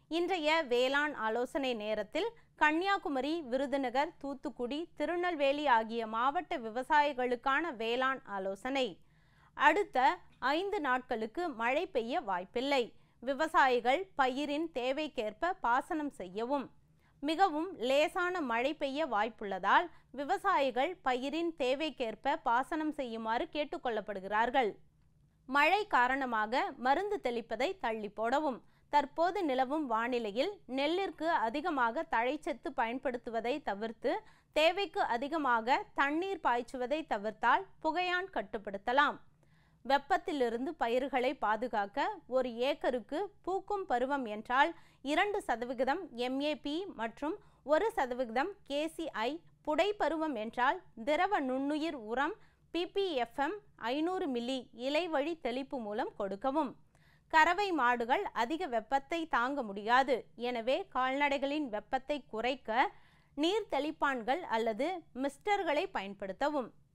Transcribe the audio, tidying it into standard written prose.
இன்றைய வேளாண் ஆலோசனை நேரத்தில் கன்னியாகுமரி, விருதுநகர், தூத்துக்குடி, திருநெல்வேலி ஆகிய மாவட்ட விவசாயிகளுக்கான வேளாண் ஆலோசனை. அடுத்த 5 நாட்களுக்கு மழை பெய்ய வாய்ப்பில்லை. விவசாயிகள் பயிரின் தேவைக்கேற்ப பாசனம் செய்யவும். மிகவும் லேசான மழை பெய்ய வாய்ப்புள்ளதால் விவசாயிகள் பயிரின் தேவைக்கேற்ப பாசனம் செய்யுமாறு கேட்டுக்கொள்ளப்படுகிறார்கள். மழை காரணமாக மருந்து தெளிப்பதை தள்ளி போடவும். தற்போது நிலவும் வானிலையில் நெல்லிற்கு அதிகமாக தழைச்சத்து பயன்படுத்துவதை தவிர்த்து தேவைக்கு அதிகமாக தண்ணீர் பாய்ச்சுவதை தவிர்த்தால் புகையான் கட்டுப்படுத்தலாம். வெப்பத்திலிருந்து பயிர்களை பாதுகாக்க ஒரு ஏக்கருக்கு பூக்கும் பருவம் என்றால் 2% MAP மற்றும் 1% KCI, புடை பருவம் என்றால் திரவ நுண்ணுயிர் உரம் PPFM 500 மில்லி இலைவழி தெளிப்பு மூலம் கொடுக்கவும். கறவை மாடுகள் அதிக வெப்பத்தை தாங்க முடியாது. எனவே கால்நடைகளின் வெப்பத்தை குறைக்க நீர் தெளிப்பான்கள் அல்லது மிஸ்டர்களை பயன்படுத்தவும்.